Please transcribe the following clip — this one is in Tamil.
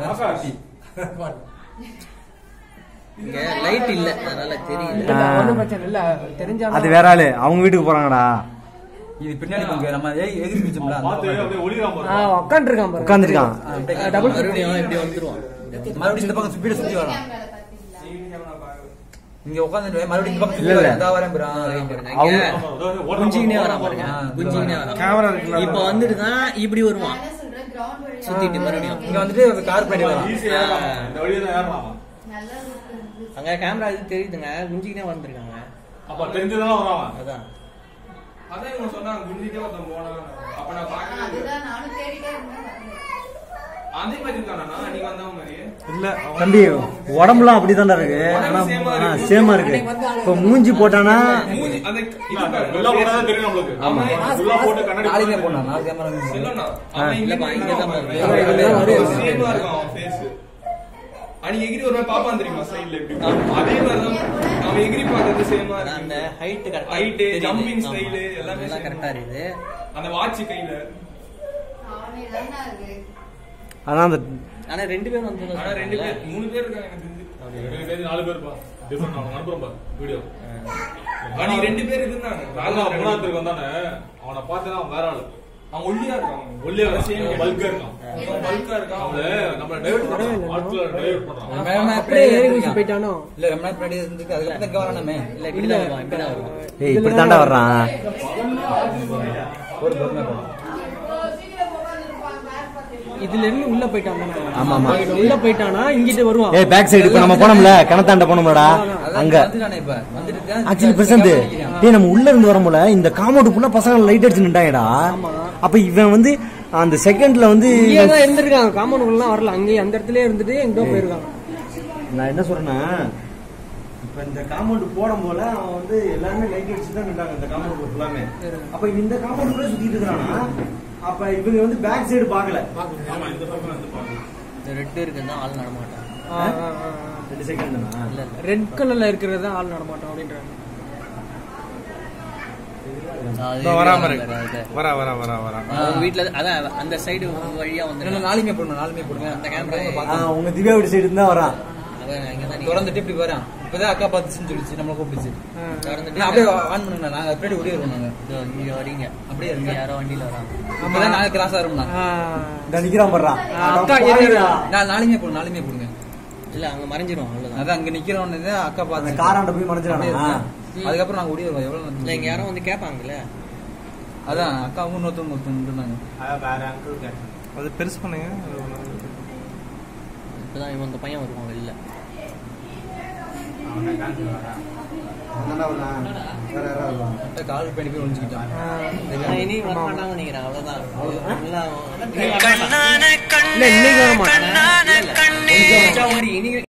இங்க லைட் இல்ல அதனால தெரியல. ஒண்ணும் பிரச்சனை இல்ல. தெரிஞ்சா அது வேற ஆளு அவங்க வீட்டுக்கு போறாங்கடா. இது பின்னாடி கொஞ்சம் நம்ம எகிரி மிச்சம்ல அப்படியே ஒளிராம உட்கார்ந்திருக்கான் பாரு. உட்கார்ந்திருக்கான். டபுள் மறுபடியும் இப்படி வந்துருவான். மறுபடியும் இந்த பக்கம் ஸ்பீட் சுத்தி வரலாம். இங்க உட்கார்ந்து மறுபடியும் இந்த பக்கம் இல்ல அதா வரேன் bro. அவங்க குஞ்சினே வரான் பாருங்க. குஞ்சினே வரான். கேமரா இருக்குல. இப்போ வந்துட்டு தான் இப்படி வருவான். சுத்திட்டு மறுபடியும் இங்க வந்துட்டு கார் பின்னாடி வரலாம். ஈஸியா ஏறலாம். இந்த வழியா தான் ஏறலாம். அங்க கேமரா இது தெரியுதுங்க. குஞ்சினே வந்திருக்காங்க. அப்ப தெரிஞ்சதெல்லாம் வரான். அதான் இவங்க சொன்னாங்க குஞ்சிட்டே ஒருத்தன் போனான். அப்ப நான் பாக்கல. அதுதான் நானும் தேடிட்டே இருந்தேன். அதே மாதிரி இருக்கானா நீங்க வந்தவ மாதிரி? இல்ல தம்பி உடம்புலாம் அப்படிதான்டா இருக்கு. ஆனா சேமா இருக்கு. இப்ப மூஞ்சி போட்டானா மூஞ்சி அந்த உள்ள போனா தெரியும் நமக்கு. ஆமா உள்ள போட்டு கண்ணாடி நாளைக்கு போனா நாளைக்கு கேமரா இல்லனா இல்ல அவன் இங்க தான் சேமா இருக்கான் அவன் ஃபேஸ். அனி எகிரி ஒரு மாதிரி பாப்பான் தெரியுமா சைடுல இப்படி. அதே மாதிரி தான் அவன் எகிரி பார்க்கிறது சேமா இருக்கு. அந்த ஹைட் கரெக்ட்டா ஹைட் ஜம்பிங் ஸ்டைல் எல்லாமே எல்லாம் கரெக்ட்டா இருக்குது. அந்த வாட்ச் கையில அவனே தானா இருக்கு. ஆனா ரெண்டு பேரும் வந்து ஆனா ரெண்டு பேர் மூணு பேர் இருக்காங்க எனக்கு தெரிஞ்சு. ரெண்டு பேர் நாலு பேர் பா. டிஃபரண்ட் அவன் அனுப்புறேன் பா வீடியோ. அனி ரெண்டு பேர் இருந்தாங்க. ராஜா வந்தானே அவனை பார்த்தா அவன் வேற ஆளு. அவன் ஒல்லியா இருக்கான். ஒல்லியா பல்கா இருக்கான். பல்கா இருக்கான். அவள நம்ம டைவர்ட் பண்றோம். ஆட்ல டைவர்ட் பண்றோம். அப்படியே ஏறி குச்சி போயிட்டானோ. இல்ல ரொம்ப நேரம் பின்னாடி இருந்துட்டு அதுக்கு அப்புறம் இங்க வரானே. இல்ல இப்படி தான் வருவான். இப்படி தான் வருவான். ஏய் இப்படி தாண்டா வர்றான். ஒரு பொறுமை போறோம். இதுல இருந்து உள்ள போயிட்டான். ஆமா ஆமா. உள்ள போயிட்டானா இங்கிட்டு வருவான். ஏய் பேக் சைடு இப்ப நம்ம போனோம்ல கிணத்தாண்ட போனோம்லடா அங்க. வந்துட்டானே இப்ப வந்துட்டு ஆக்சுவலி பிரசன்ட் டேய் நம்ம உள்ள இருந்து வரமுல இந்த காம்பவுண்ட் ஃபுல்லா பசங்க லைட் அடிச்சு நின்டாங்கடா. அப்ப இவன் வந்து அந்த செகண்ட்ல வந்து இங்க தான் இருந்திருக்காங்க. காம்பவுண்ட்லாம் வரல. அங்கே அந்த இடத்துலயே இருந்துட்டு எங்கோ போயிருக்காங்க. நான் என்ன சொல்றேன்னா இப்ப இந்த காம்பவுண்ட் போடும் போல அவன் வந்து எல்லாருமே லைட் அடிச்சு தான் நின்றாங்க இந்த காம்பவுண்ட் ஃபுல்லாமே. அப்ப இந்த காம்பவுண்ட் குள்ள சுத்திட்டு இருக்கானா அப்ப இவங்க வந்து பேக் சைடு பார்க்கல. ஆமா இந்த பக்கம் வந்து பாருங்க. இந்த ரெட் இருக்குன்னா ஆள் நட மாட்டான். 2 செகண்ட் தானா? இல்ல ரெட் கலர்ல இருக்கிறது தான் ஆள் நடமாட்டோம் அப்படின்றாங்க. வராம வரா வரா வரா வரா. அவங்க வீட்ல அதான் அந்த சைடு வழியா வந்து நாளைமே போடுங்க அந்த கேமரா உங்க திவ்யா வீட்டு சைடு இருந்தா வரான். அவன் அங்க தான் திறந்துட்டு இப்படி வரான். இப்பதான் அக்கா பார்த்துச்சுன்னு சொல்லிச்சு நம்மள கூப்பிடுச்சு. திறந்துட்டு அப்படியே ஆன் பண்ணுங்க. நாங்க பின்னாடி ஓடி வருவோம். நாங்க இங்க வரீங்க. அப்படியே இங்க யாரோ வண்டியில வராங்க. அப்பதான் நாங்க கிராஸ் ஆறோம்னா இந்த நிக்கிறான் பண்றா. அக்கா ஏறிடா. நாளைமே போடுங்க. இல்ல அங்க மறைஞ்சிரும் அவ்வளவுதான். அதான் அங்க நிக்கிறோம்னு அக்கா அந்த பார்த்து காராண்ட போய் மறைஞ்சிரானா. அதுக்கப்புறம் நாங்க ஓடி வருவோம். எவ்வளவு இல்ல இங்க யாரோ வந்து கேட்பாங்கல்ல. அதான் அக்கா இன்னொருத்தவங்க இருந்தாங்க. அது பெருசு பண்ணுங்க. இப்பதான் இவன் அந்த பையன் வருவான் வெளில. கால் பண்ணி போய் ஒழிஞ்சுக்கிட்டான். இனி வர மாட்டாங்க நினைக்கிறேன். அவ்வளவுதான். இல்ல இன்னைக்கு வர மாட்டான். இனி